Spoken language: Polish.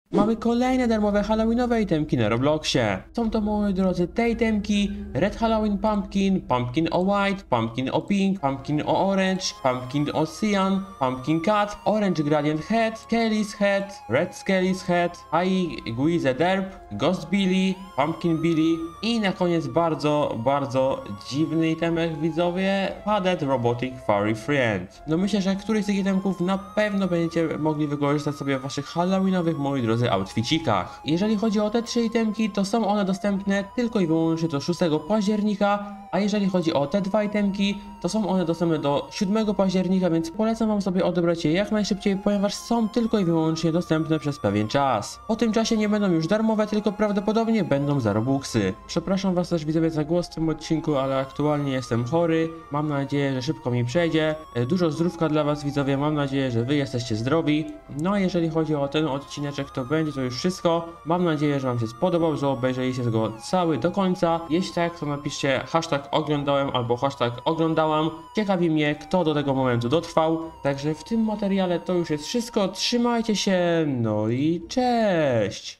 Mamy kolejne darmowe halloweenowe itemki na Robloxie. Są to, moi drodzy, te itemki: Red Halloween Pumpkin, Pumpkin o White, Pumpkin o Pink, Pumpkin o Orange, Pumpkin o Cyan, Pumpkin Cat, Orange Gradient Head, Skelly's Head, Red Skelly's Head, High Guize Derp, Ghost Billy, Pumpkin Billy i na koniec bardzo dziwny itemek, widzowie, Padded Robotic Furry Friend. No myślę, że któryś z tych itemków na pewno będziecie mogli wykorzystać sobie w waszych halloweenowych, moi drodzy, outficikach. Jeżeli chodzi o te 3 itemki, to są one dostępne tylko i wyłącznie do 6 października, a jeżeli chodzi o te 2 itemki, to są one dostępne do 7 października, więc polecam wam sobie odebrać je jak najszybciej, ponieważ są tylko i wyłącznie dostępne przez pewien czas. Po tym czasie nie będą już darmowe, tylko prawdopodobnie będą za robuxy. Przepraszam was też, widzowie, za głos w tym odcinku, ale aktualnie jestem chory. Mam nadzieję, że szybko mi przejdzie. Dużo zdrówka dla was, widzowie, mam nadzieję, że wy jesteście zdrowi. No a jeżeli chodzi o ten odcineczek, to będzie to już wszystko. Mam nadzieję, że wam się spodobał, że obejrzeliście go cały do końca. Jeśli tak, to napiszcie hashtag oglądałem albo hashtag oglądałam. Ciekawi mnie, kto do tego momentu dotrwał. Także w tym materiale to już jest wszystko. Trzymajcie się, no i cześć!